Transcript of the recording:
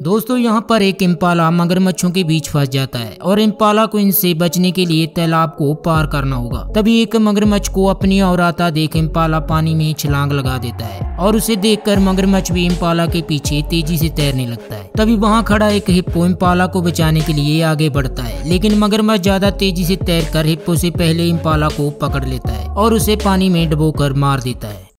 दोस्तों यहाँ पर एक इम्पाला मगरमच्छों के बीच फंस जाता है और इम्पाला को इनसे बचने के लिए तालाब को पार करना होगा। तभी एक मगरमच्छ को अपनी ओर आता देख इम्पाला पानी में छलांग लगा देता है और उसे देखकर मगरमच्छ भी इम्पाला के पीछे तेजी से तैरने लगता है। तभी वहाँ खड़ा एक हिप्पो इम्पाला को बचाने के लिए आगे बढ़ता है, लेकिन मगरमच्छ ज्यादा तेजी से तैरकर हिप्पो से पहले इम्पाला को पकड़ लेता है और उसे पानी में डुबोकर मार देता है।